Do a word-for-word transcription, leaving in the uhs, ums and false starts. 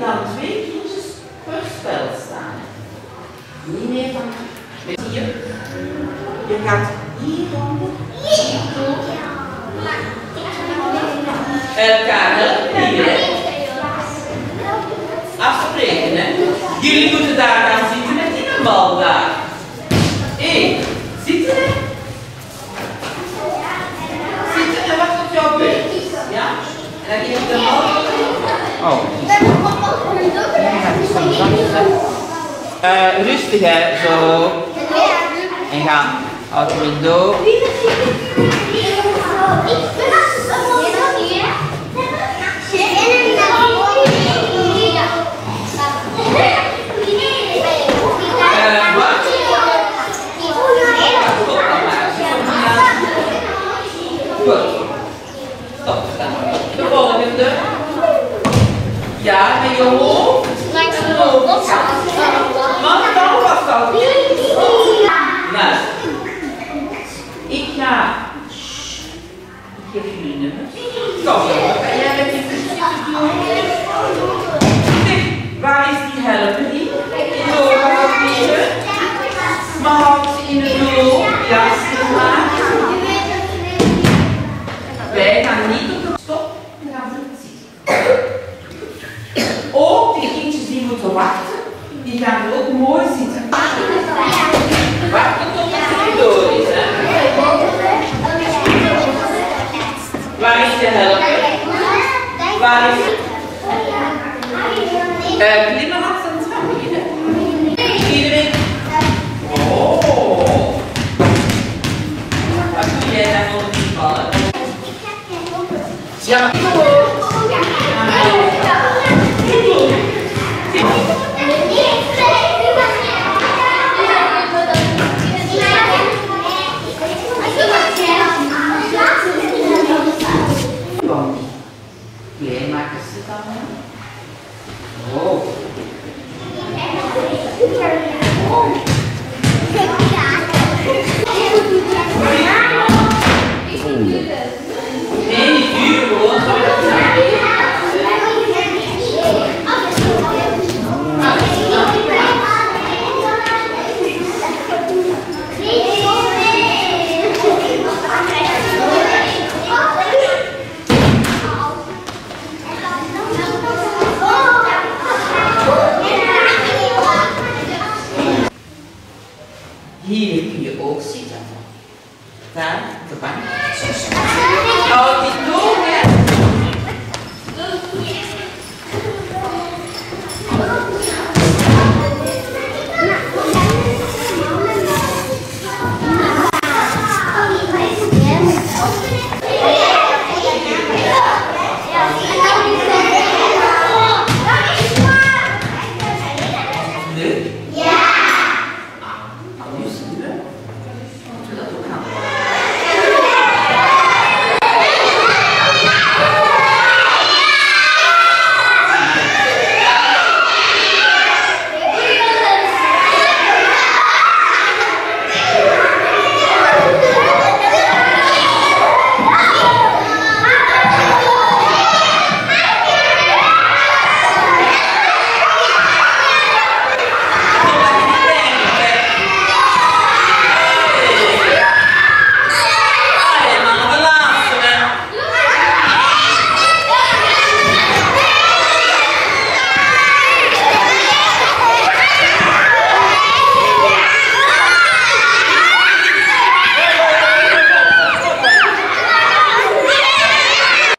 dan twee kindjes per spel staan. Niet meer van hier. Je gaat hieronder. Elkaar helpen hier, hè? Afspreken, hè? Jullie moeten daar gaan zitten met die bal daar. Hé, zitten, hè? Zitten en wacht op jouw beurt. Ja? En dan geef je de bal. Oh. Uh, rustig, hè? Zo. En ga out the window. Stop. De volgende. Ja, met je hoofd. En de hoofd. Want dan was dat. Luister. Ik ga. Ik geef jullie nummers. Kom, kan jij met die kusjes doen? Waar is die helpen in? In de ogen maar houd ze in het doel. Ja, zeg maar. Wij gaan niet op de stop, we gaan zitten. Ook die kindjes die moeten wachten, die gaan ook mooi zitten. Wachten tot het door is, hè. Waar is de helper? Waar is het? Uh, klimmen langs en trap beginnen. Iedereen. Oh. Wat doe jij dan onder die ballen? Ja, maar jij maakt het dan? Oh.